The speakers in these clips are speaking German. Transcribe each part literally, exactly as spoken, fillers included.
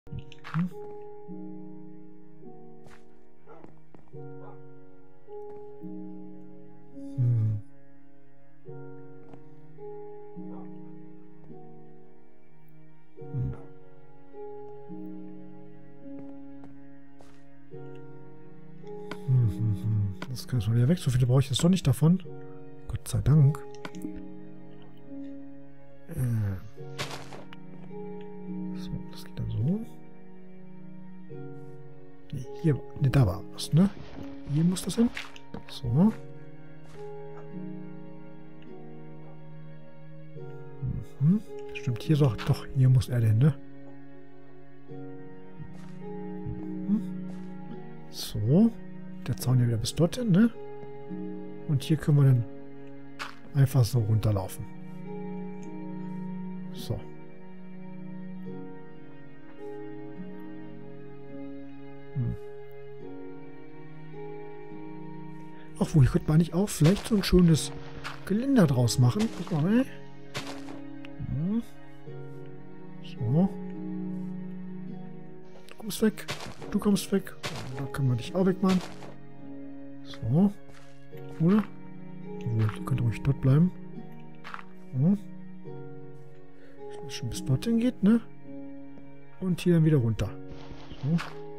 Hm. Hm. Hm. Hm, hm, hm. Das kann schon wieder weg. So viele brauche ich jetzt doch nicht davon. Gott sei Dank. Äh. So, das geht dann so. Nee, hier. Ne, da war was, ne? Hier muss das hin. So. Mhm. Stimmt, hier doch, doch, hier muss er denn, ne? Mhm. So. Der Zaun hier wieder bis dorthin, ne? Und hier können wir dann einfach so runterlaufen. So. Hm. Ach, wo, hier könnte man nicht auch vielleicht so ein schönes Geländer draus machen. Guck mal, ne? Hm. So. Du kommst weg. Du kommst weg. Da können wir dich auch wegmachen. So. Oder? Obwohl, die könnte ruhig dort bleiben. So. Schon bis dorthin geht, ne? Und hier dann wieder runter. So.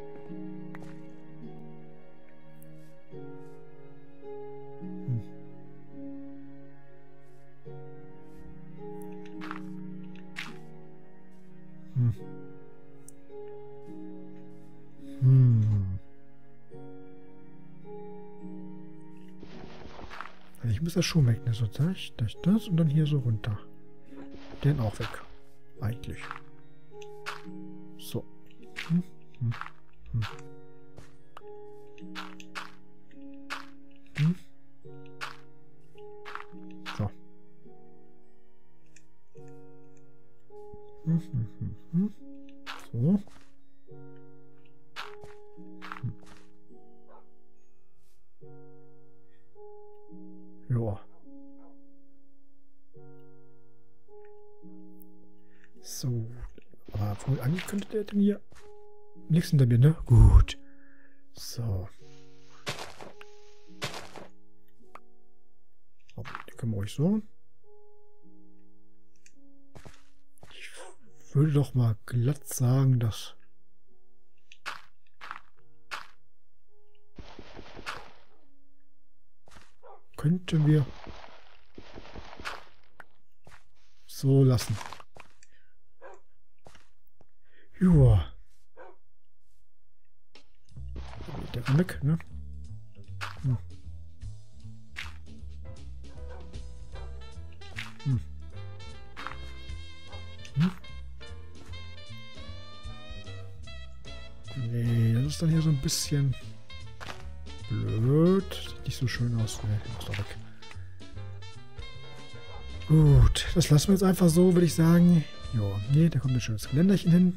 Hm. Hm. Hm. Ich muss das schon weg, ne? So, das, das, das und dann hier so runter. Den auch weg. Eigentlich. So. Hm, hm, hm. Hm. So. Hm, hm, hm, hm. So. Hm. Ja. So. Aber wohl eigentlich könnte der denn hier nichts hinter mir, ne? Gut. So. Aber die können wir euch so. Ich würde doch mal glatt sagen, dass könnten wir so lassen. Joa. Der kann weg, ne? Hm. Hm. Hm. Nee, das ist dann hier so ein bisschen blöd. Sieht nicht so schön aus. Ne, muss doch weg. Gut, das lassen wir jetzt einfach so, würde ich sagen. Jo, nee, da kommt ein schönes Geländerchen hin.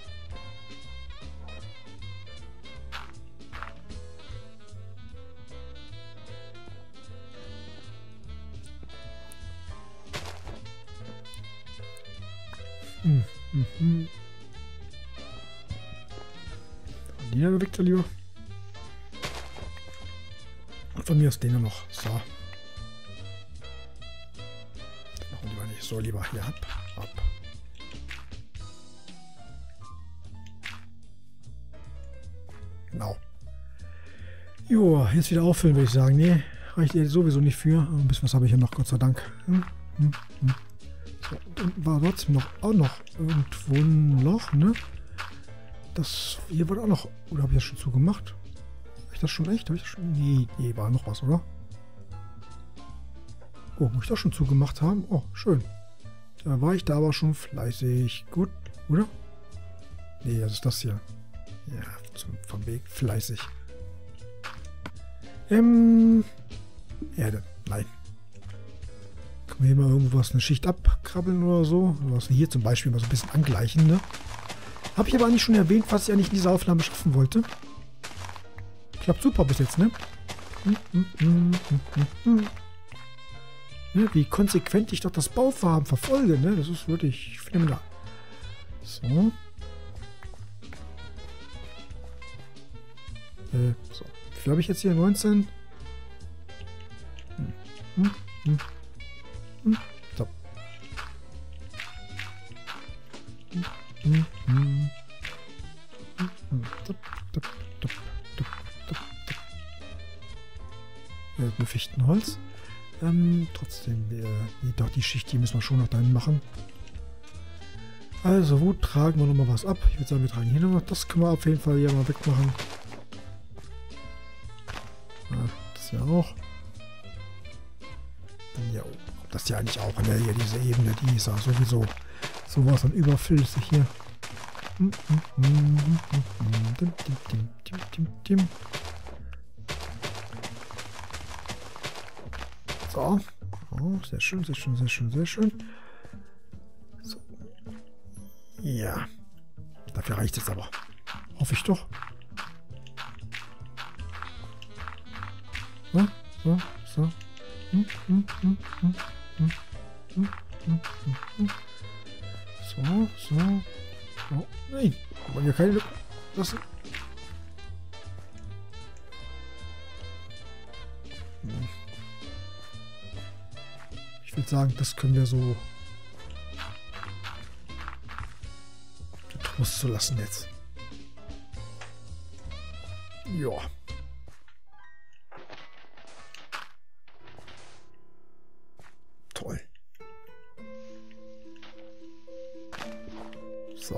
Hm, hm, hm. Die da bewegt er lieber. Und von mir aus den noch. So. Machen wir lieber nicht. So, lieber hier ab. Ab. Genau. Joa, jetzt wieder auffüllen, würde ich sagen. Nee, reicht ihr sowieso nicht für. Ein bisschen was habe ich ja noch, Gott sei Dank. Hm, hm, hm. So, und war trotzdem noch auch noch irgendwo ein Loch, ne? Das hier war auch noch. Oder habe ich das schon zugemacht? Habe ich das schon echt? Habe ich das schon? Nee, nee, war noch was, oder? Oh, muss ich das schon zugemacht haben? Oh, schön. Da war ich da aber schon fleißig. Gut, oder? Nee, das ist das hier. Ja, zum, vom Weg fleißig. Ähm. Erde. Nein. Kann man hier mal irgendwas, eine Schicht abkrabbeln oder so? Was hier zum Beispiel mal so ein bisschen angleichen, ne? Habe ich aber eigentlich schon erwähnt, was ich eigentlich in dieser Aufnahme schaffen wollte. Klappt super bis jetzt, ne? Hm, hm, hm, hm, hm, hm. Ne, wie konsequent ich doch das Bauvorhaben verfolge, ne? Das ist wirklich phänomenal. So. Äh, so. Wie viel habe ich jetzt hier? neunzehn? Hm. Hm. Hm. Hm. So. Hm. Hm. Hm. Hm. Dup, dup, dup, dup, dup, dup. Ja, nur Fichtenholz. Ähm, trotzdem, wir, die, doch die Schicht, die müssen wir schon noch dahin machen. Also, wo tragen wir nochmal was ab? Ich würde sagen, wir tragen hier nochmal. Das können wir auf jeden Fall hier mal wegmachen. Ja, das ja auch. Ja, das ja eigentlich auch. Ne? Hier diese Ebene, die ist ja sowieso sowas von überflüssig hier. So. Oh, sehr schön, sehr schön, sehr schön, sehr schön. So. Ja. Dafür reicht es aber. Hoffe ich doch. So, so, so. Hm, hm, hm, hm, hm, hm, hm, hm. So, so. Oh, nein. Wir wollen ja keine Lücken lassen. Hm. Ich würde sagen, das können wir so Trost zu lassen jetzt. Ja. Toll. So.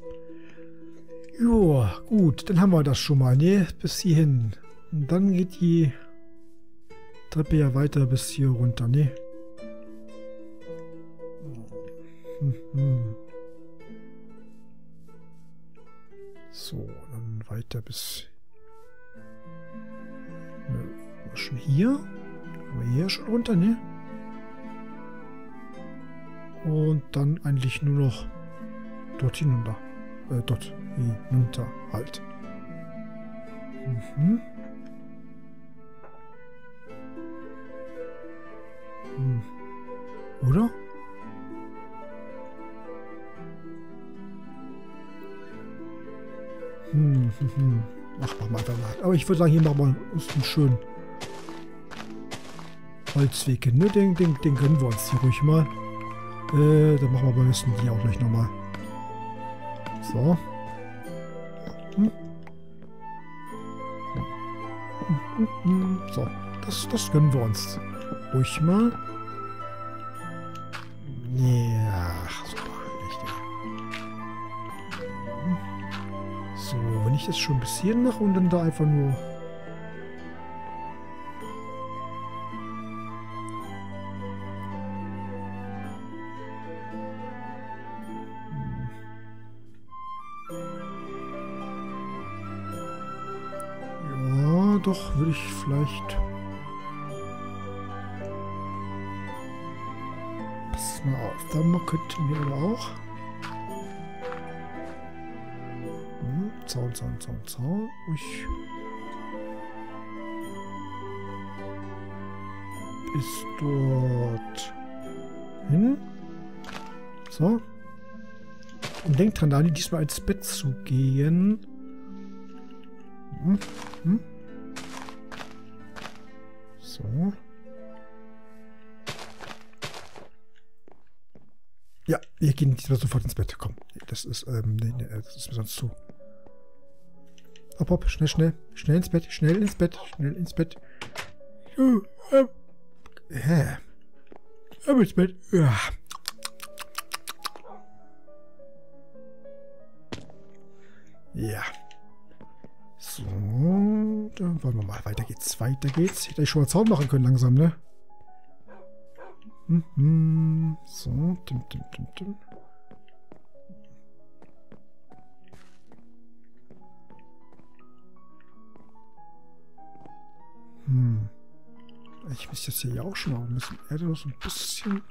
Joa, gut, dann haben wir das schon mal, ne? Bis hierhin. Und dann geht die Treppe ja weiter bis hier runter, ne? Hm, hm. So, dann weiter bis... Ne, schon hier? Aber hier schon runter, ne? Und dann eigentlich nur noch dort hinunter. Äh, dort hinunter halt. Mhm. Hm. Oder? Hm, hm, hm. Ach, machen wir einfach mal. Aber ich würde sagen, hier machen wir uns einen schönen Holzweg hin. Ne? Den, den, den gönnen wir uns hier ruhig mal. Äh, dann machen wir aber müssen die auch gleich nochmal. So. Hm. Hm, hm, hm. So, das, das gönnen wir uns ruhig mal. Ja, super. Richtig. So, wenn ich das schon bis hierhin mache und dann da einfach nur... Ja, doch, würde ich vielleicht... Pass mal auf, da könnten wir aber auch... Hm, Zaun, Zaun, Zaun, Zaun. Ich... Bis dort hin. So. Und denkt dran, Dani, diesmal ins Bett zu gehen. Hm. Hm. So. Ja, wir gehen diesmal sofort ins Bett. Komm, das ist, ähm, nee, nee, das ist mir sonst zu. Hopp, hopp, schnell, schnell. Schnell ins Bett, schnell ins Bett, schnell ins Bett. Uh, ähm. Hä? Ab ins Bett. Ja. Ja. So, dann wollen wir mal. Weiter geht's, weiter geht's. Hätte ich schon mal Zaun machen können langsam, ne? Mhm. So, dim, dim, dim, dim. Hm. Ich müsste jetzt hier ja auch schon mal ein bisschen Erde, so ein bisschen.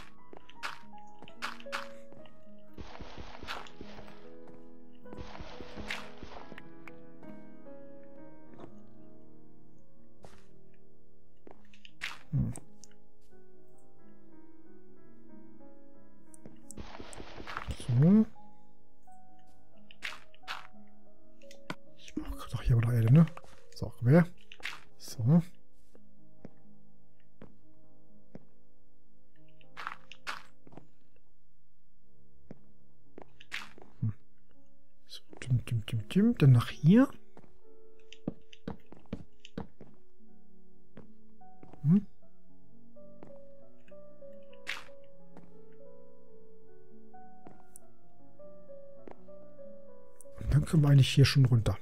Hm. So. Ich brauche doch hier aber noch Erde, ne? So, komm her. So. Hm. So, dim, dim, dim, dim. Dann nach hier. Hm. Und dann können wir eigentlich hier schon runter.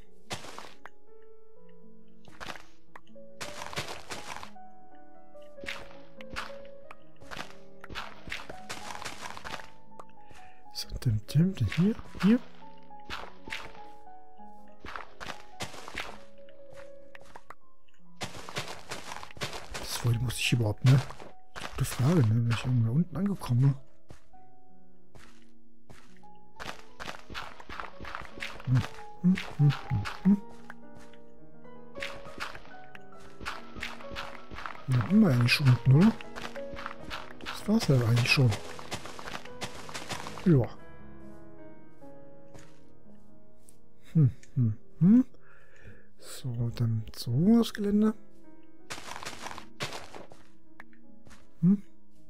So, dim, dim, dim, hier, hier. Das wohl muss ich überhaupt, ne? Gute Frage, ne? Wenn ich irgendwo unten angekommen. Hm, hm, hm, hm, hm. Da haben wir eigentlich schon unten, oder? Das war's ja eigentlich schon. Ja. Hm, hm, hm. So, dann so das Gelände. Hm.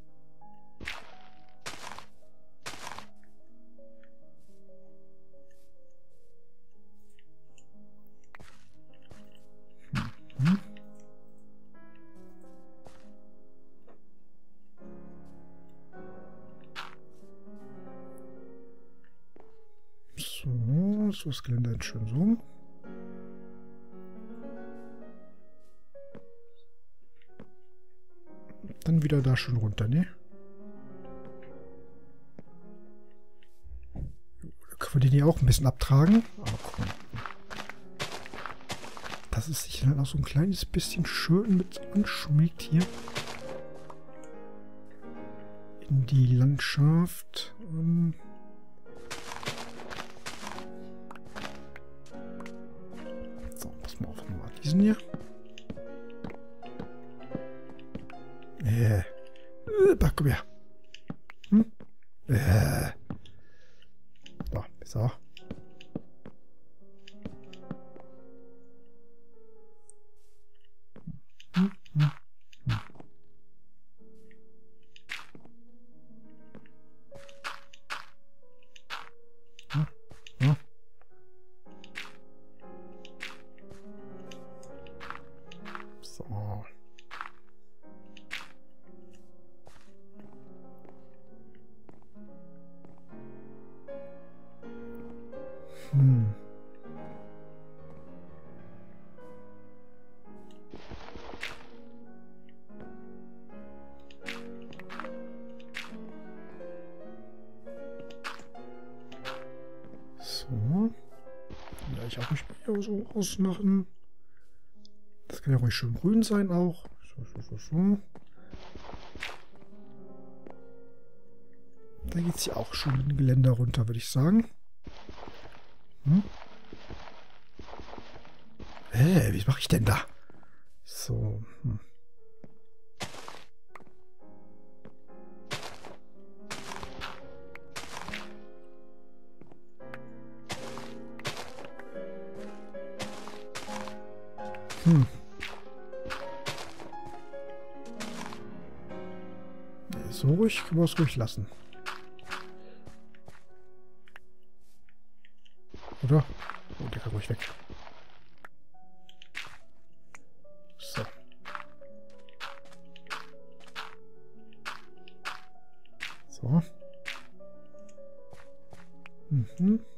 Hm, hm. So, so das Gelände jetzt schön so. Dann wieder da schon runter, ne? Da können wir den hier auch ein bisschen abtragen. Aber guck mal. Dass es sich dann auch so ein kleines bisschen schön mit anschmiegt hier. In die Landschaft. Ähm so, pass mal auf, mal diesen hier. Äh. Äh, komm her. Hm? Äh. So, so. Hm, hm, hm. Hm, hm. So. Hm. So. Ja, ich auch nicht mehr so ausmachen. Das kann ja ruhig schön grün sein auch. So, so, so, so. Da geht es ja auch schon ein Geländer runter, würde ich sagen. Hm? Hä, wie mache ich denn da? So. Hm. Hm. So ruhig können wir es ruhig lassen. Oder? Oh, der kann ruhig weg. So. So. Mhm.